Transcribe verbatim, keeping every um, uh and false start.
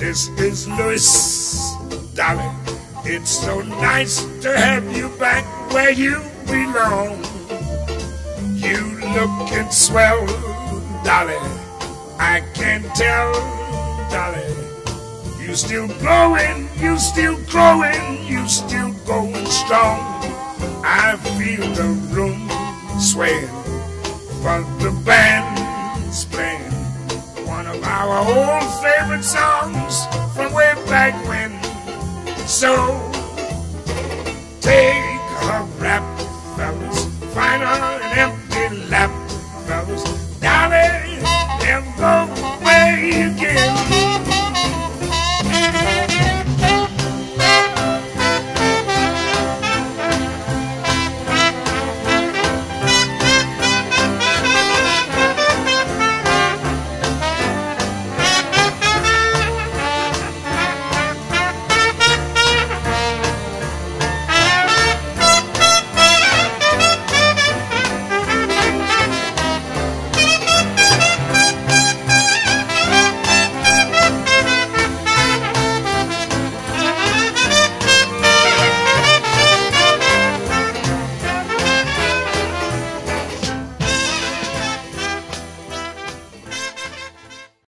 This is Louis, darling. It's so nice to have you back where you belong. You looking swell, darling. I can tell, darling. You still glowing, you still growing, you still going strong. I feel the room swaying, but the band's playing one of our old favorite songs.